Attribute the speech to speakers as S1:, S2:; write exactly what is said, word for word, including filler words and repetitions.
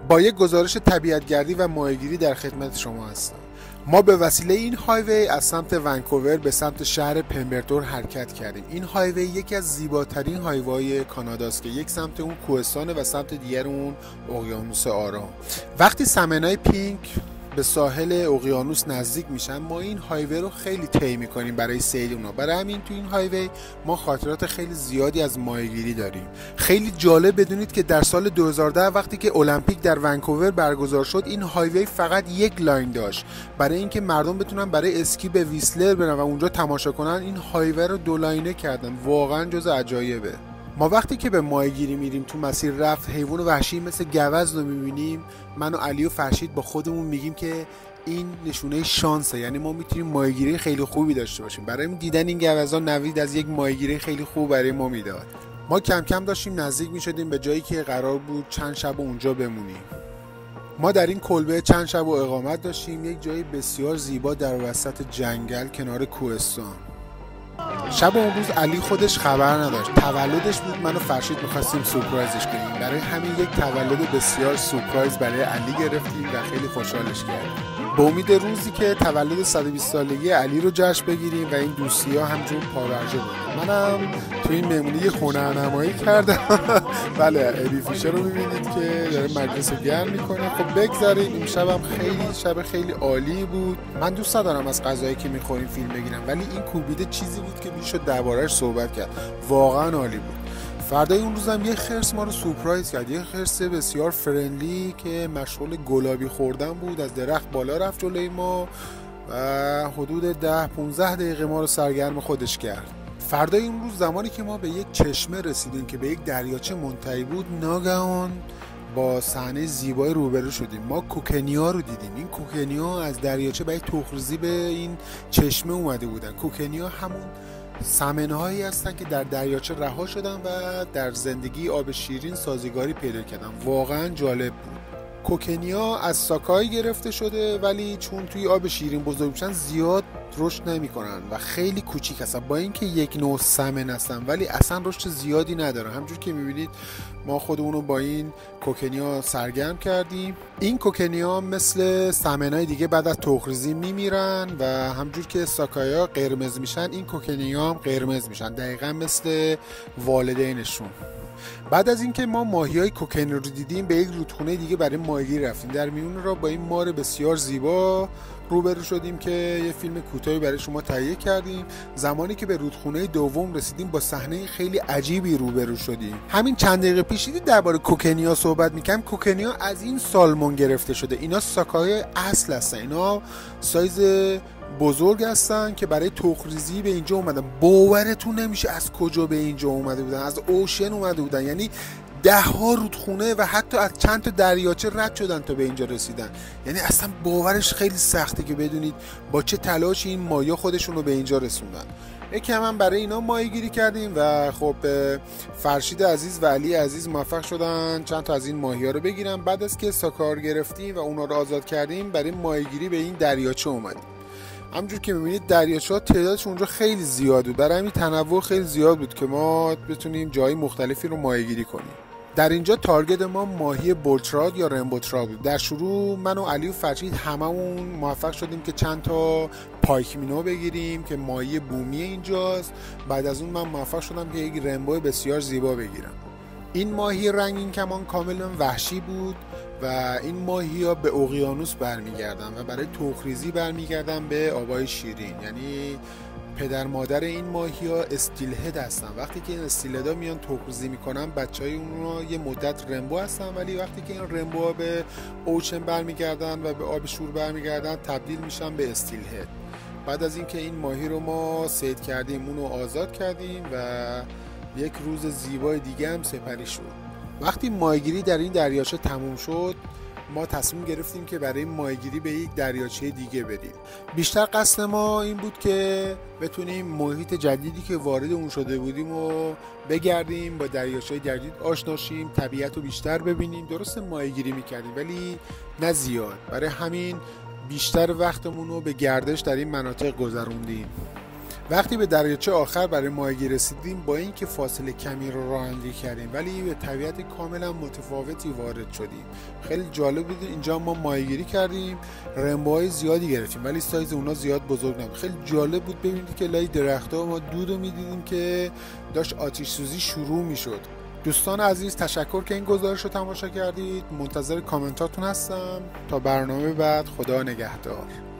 S1: با یک گزارش طبیعت‌گردی و ماهیگیری در خدمت شما هستم. ما به وسیله این هایوی از سمت ونکوور به سمت شهر پمبرتون حرکت کردیم. این هایوی یکی از زیباترین هایوهای کاناداست که یک سمت اون کوهستانه و سمت دیگر اون اقیانوس آرام. وقتی سمنای پینک به ساحل اقیانوس نزدیک میشن، ما این هایوی رو خیلی طی میکنیم برای سیر اونا. برای همین تو این هایوی ما خاطرات خیلی زیادی از ماهیگیری داریم. خیلی جالب بدونید که در سال دو هزار و ده وقتی که المپیک در ونکوور برگزار شد، این هایوی فقط یک لاین داشت. برای اینکه مردم بتونن برای اسکی به ویسلر برن و اونجا تماشا کنن، این هایوی رو دو لاینه کردن. واقعا جز عجایبه. ما وقتی که به ماهیگیری میریم تو مسیر رفت حیوان وحشی مثل گوزن رو میبینیم، من و علی و فرشید با خودمون میگیم که این نشونه شانسه، یعنی ما میتونیم ماهیگیری خیلی خوبی داشته باشیم. برای دیدن این گوزن نوید از یک ماهیگیری خیلی خوب برای ما میداد. ما کم کم داشتیم نزدیک میشدیم به جایی که قرار بود چند شب اونجا بمونیم. ما در این کلبه چند شب و اقامت داشتیم، یک جای بسیار زیبا در وسط جنگل کنار کوهستان. شب اون روز علی خودش خبر نداشت، تولدش بود. من و فرشید می‌خواستیم سورپرایزش کنیم. برای همین یک تولد بسیار سورپرایز برای علی گرفتیم و خیلی خوشحالش کردیم. به امید روزی که تولد صد و بیست سالگی علی رو جشن بگیریم و این دوستی‌ها همجور پابرجا بود. منم تو این مهمونی یه هنرنمایی کردم. بله، ابی فیشر رو می‌بینید که داره مجلس گرم می‌کنه. خب بگذاریم، این شبم خیلی شب خیلی عالی بود. من دوست دارم از غذایی که می‌خوریم فیلم بگیرم، ولی این کوبیده چیزی بود که میشد درباره‌اش صحبت کرد. واقعا عالی بود. فردای اون روزم یه خرس ما رو سورپرایز کرد. یه خرس بسیار فرندلی که مشغول گلابی خوردن بود. از درخت بالا رفت جلوی ما و حدود ده پانزده دقیقه ما رو سرگرم خودش کرد. فردای اون روز زمانی که ما به یک چشمه رسیدیم که به یک دریاچه منتهی بود، ناگهان با صحنه زیبای روبرو شدیم. ما کوکنیا رو دیدیم. این کوکنیا از دریاچه برای تخم‌ریزی به این چشمه اومده بودن. کوکنیا همون سمن‌هایی هستن که در دریاچه رها شدن و در زندگی آب شیرین سازگاری پیدا کردن. واقعا جالب بود. کوکنیا از ساکای گرفته شده، ولی چون توی آب شیرین بزرگ میشن زیاد رشد نمی‌کنن و خیلی کوچیک هستن. با اینکه یک نوع سمن هستن ولی اصلا رشد زیادی ندارن. همونجور که می‌بینید ما خودمون رو با این کوکنیا سرگرم کردیم. این کوکنیا مثل سمن‌های دیگه بعد از تخم‌ریزی میمیرن و همونجور که ساکایا قرمز میشن، این کوکنیا هم قرمز میشن، دقیقاً مثل والدینشون. بعد از اینکه ما ماهیای کوکنیا رو دیدیم، به یک رودخونه دیگه برای ماهیگیری رفتیم. در میون را با این مار بسیار زیبا روبرو شدیم که یه فیلم کوتاهی برای شما تهیه کردیم. زمانی که به رودخونه دوم رسیدیم با صحنه خیلی عجیبی روبرو شدیم. همین چند دقیقه پیش دیدید درباره کوکنیا صحبت می‌کردم. کوکنیا از این سالمون گرفته شده. اینا ساکای اصل هستن. اینا سایز بزرگ هستن که برای تخم‌ریزی به اینجا اومدن. باورتون نمیشه از کجا به اینجا اومده بودن. از اوشن اومده بودن. یعنی ده ها رودخونه و حتی از چند تا دریاچه رد شدن تا به اینجا رسیدن. یعنی اصلا باورش خیلی سخته که بدونید با چه تلاشی این ماهیا خودشون رو به اینجا رسوندن. یکم هم برای اینا ماهیگیری کردیم و خب فرشید عزیز و علی عزیز موفق شدن چند تا از این ماهیا رو بگیرن. بعد از که ساکار گرفتیم و اونا رو آزاد کردیم، برای ماهیگیری به این دریاچه اومدیم. همونجور که می‌بینید دریاچه‌ها تعدادش اونجا خیلی زیاد بود. برای همین تنوع خیلی زیاد بود که ما بتونیم جای مختلفی رو ماهیگیری کنیم. در اینجا تارگت ما ماهی بولتراد یا رمبوترا بود. در شروع من و علی و فرشید هممون موفق شدیم که چند تا پایک مینو بگیریم که ماهی بومی اینجاست. بعد از اون من موفق شدم که یک رمبو بسیار زیبا بگیرم. این ماهی رنگین کمان کاملا وحشی بود و این ماهی‌ها به اقیانوس برمیگردن و برای تخم‌ریزی برمیگردن به آبای شیرین. یعنی پدر مادر این ماهی‌ها استیل هد هستن. وقتی که این استیل هدها میان تخم‌ریزی میکنن، بچهای اونها یه مدت رمبو هستن، ولی وقتی که این رمبوها به اوشن برمیگردن و به آب شور برمیگردن، تبدیل میشن به استیل هد. بعد از اینکه این ماهی رو ما صید کردیم، اون رو آزاد کردیم و یک روز زیبای دیگه هم سپری شد. وقتی ماهیگیری در این دریاچه تموم شد، ما تصمیم گرفتیم که برای ماهیگیری به یک دریاچه دیگه بریم. بیشتر قصد ما این بود که بتونیم محیط جدیدی که وارد اون شده بودیم و بگردیم، با دریاچه جدید آشنا شیم، طبیعت رو بیشتر ببینیم. درسته ماهیگیری میکردیم ولی نه زیاد. برای همین بیشتر وقتمون رو به گردش در این مناطق گذروندیم. وقتی به دریاچه آخر برای ماهیگیری رسیدیم، با اینکه فاصله کمی رو رانندگی کردیم ولی به طبیعت کاملا متفاوتی وارد شدیم. خیلی جالب بود. اینجا ما ماهیگیری کردیم، رنبوهای زیادی گرفتیم ولی سایز اونا زیاد بزرگ نبود. خیلی جالب بود ببینید که لای درخت‌ها ما دودو می‌دیدیم که داشت آتش سوزی شروع می‌شد. دوستان عزیز تشکر که این گزارش رو تماشا کردید. منتظر کامنتاتون هستم. تا برنامه بعد، خدا نگهدار.